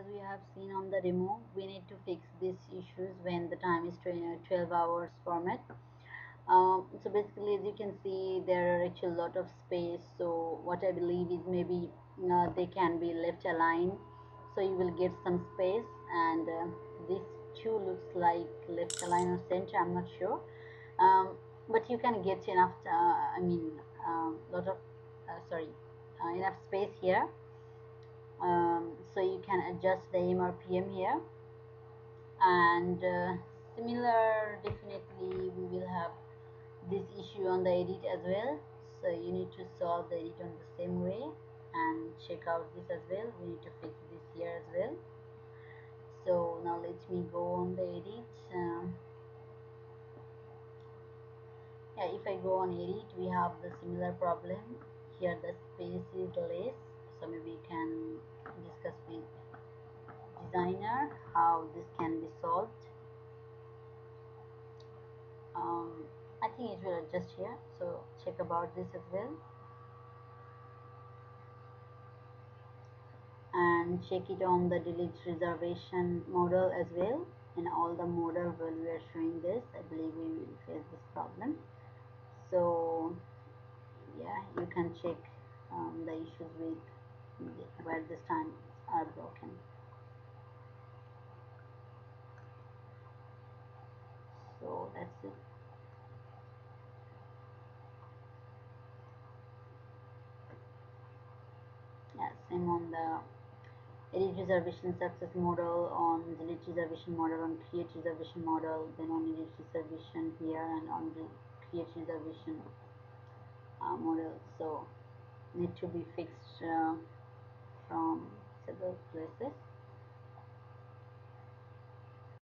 as we have seen on the demo, we need to fix these issues when the time is 12 hours format. So basically, as you can see, there are actually a lot of space. So what I believe is maybe they can be left aligned, so you will get some space. And this two looks like left aligned or center, I'm not sure. um, but you can get enough lot of enough space here. So you can adjust the AM or PM here. And similar, definitely we will have this issue on the edit as well. So you need to solve the edit on the same way and check out this as well. We need to fix this here as well. So now let me go on the edit. Yeah, if I go on edit, we have the similar problem. Here the space is less, so maybe we can discuss with designer how this can be solved. um, I think it will adjust here, so check about this as well. And check it on the delete reservation model as well. In all the model where we are showing this, I believe we will face this problem. So yeah, you can check the issues with where this time are broken. So that's it. Yeah, same on the edit reservation success model, on delete reservation model, on create reservation model, then on edit reservation here, and on the create reservation model. So need to be fixed from several places.